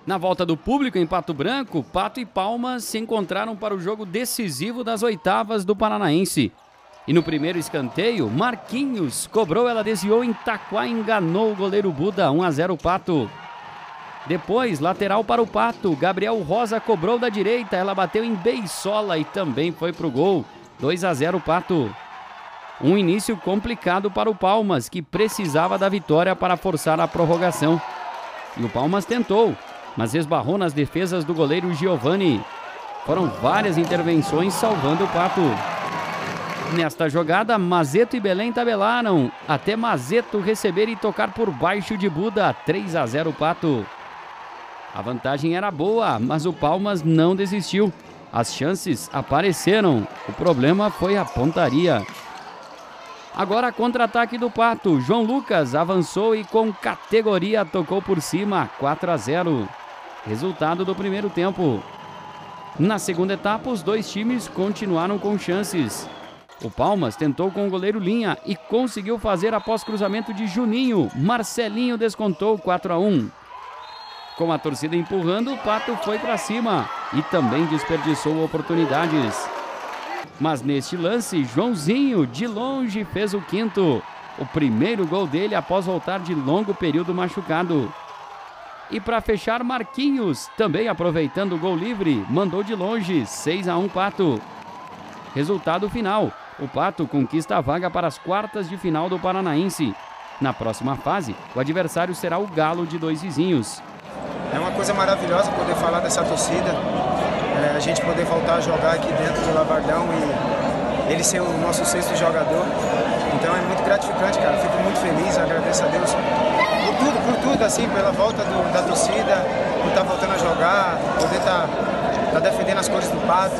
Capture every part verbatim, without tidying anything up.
Na volta do público em Pato Branco, Pato e Palmas se encontraram para o jogo decisivo das oitavas do Paranaense. E no primeiro escanteio, Marquinhos cobrou, ela desviou em Taquá e enganou o goleiro Buda, um a zero Pato. Depois, lateral para o Pato, Gabriel Rosa cobrou da direita, ela bateu em Beisola e também foi pro gol, dois a zero Pato. Um início complicado para o Palmas, que precisava da vitória para forçar a prorrogação. E o Palmas tentou, mas esbarrou nas defesas do goleiro Giovani. Foram várias intervenções salvando o Pato. Nesta jogada, Mazeto e Belém tabelaram, até Mazeto receber e tocar por baixo de Buda, três a zero Pato. A vantagem era boa, mas o Palmas não desistiu. As chances apareceram, o problema foi a pontaria. Agora contra-ataque do Pato, João Lucas avançou e com categoria tocou por cima, quatro a zero. Resultado do primeiro tempo. Na segunda etapa, os dois times continuaram com chances. O Palmas tentou com o goleiro Linha e conseguiu fazer após cruzamento de Juninho. Marcelinho descontou quatro a um. Com a torcida empurrando, o Pato foi para cima e também desperdiçou oportunidades. Mas neste lance, Joãozinho, de longe, fez o quinto. O primeiro gol dele após voltar de longo período machucado. E para fechar, Marquinhos, também aproveitando o gol livre, mandou de longe, seis a um Pato. Resultado final, o Pato conquista a vaga para as quartas de final do Paranaense. Na próxima fase, o adversário será o Galo de Dois Vizinhos. É uma coisa maravilhosa poder falar dessa torcida, é, a gente poder voltar a jogar aqui dentro do Lavardão e ele ser o nosso sexto jogador. Então é muito gratificante, cara. Fico muito feliz, agradeço a Deus por tudo, por tudo, assim, pela volta do, da torcida, por estar voltando a jogar, poder estar tá, tá defendendo as cores do Pato.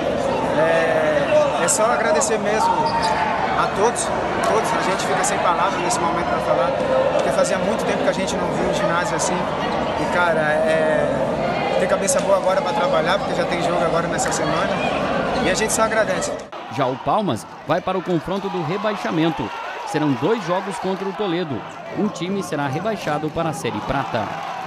É, é só agradecer mesmo a todos, todos. A gente fica sem palavras nesse momento para falar, porque fazia muito tempo que a gente não viu um ginásio assim. E, cara, é, ter cabeça boa agora para trabalhar, porque já tem jogo agora nessa semana. E a gente só agradece. Já o Palmas vai para o confronto do rebaixamento. Serão dois jogos contra o Toledo. Um time será rebaixado para a Série Prata.